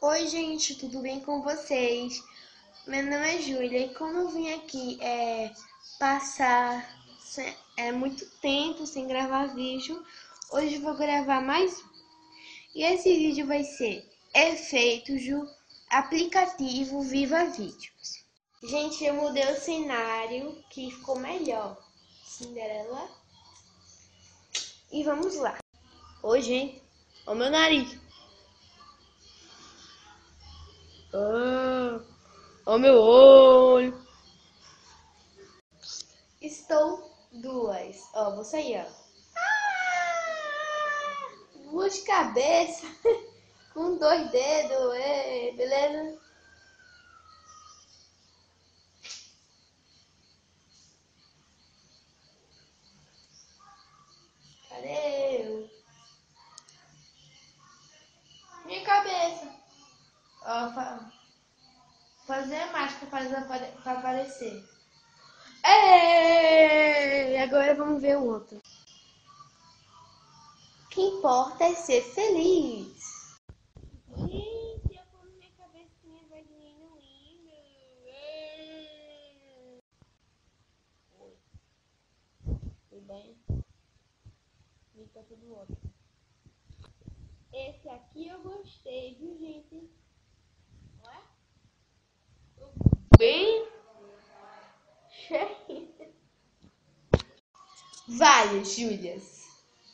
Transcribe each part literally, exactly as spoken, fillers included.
Oi, gente, tudo bem com vocês? Meu nome é Júlia e como eu vim aqui é, passar sem- é, muito tempo sem gravar vídeo, hoje eu vou gravar mais um. E esse vídeo vai ser efeitos do aplicativo Viva Vídeos. Gente, eu mudei o cenário que ficou melhor. Cinderela. E vamos lá. Oi, gente. Olha o meu nariz. Ah, olha o meu olho. Estou duas. Ó, vou sair, ó. Ah, duas cabeças com dois dedos. Ei, beleza? Cadê eu? Minha cabeça. Ó, fa fazer a máscara para pra aparecer. Ei, agora vamos ver o outro. O que importa é ser feliz. Gente, eu como minha cabecinha vai diminuindo. Oi, tudo bem? E tá tudo ótimo. Esse aqui eu gostei, viu, gente? Não é? Bem cheio. Várias, Júlias.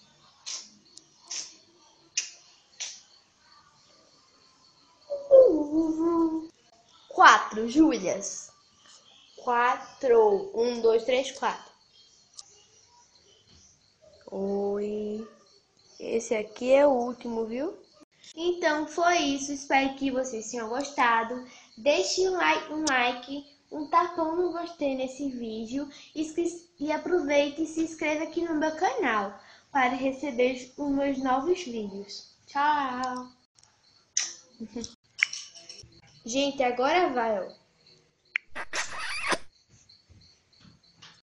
Quatro, Júlias. Quatro. Um, dois, três, quatro. Oi. Esse aqui é o último, viu? Então foi isso. Espero que vocês tenham gostado. Deixe um like, um like, um tapão no gostei nesse vídeo e aproveite e se inscreva aqui no meu canal para receber os meus novos vídeos. Tchau! Gente, agora vai, ó.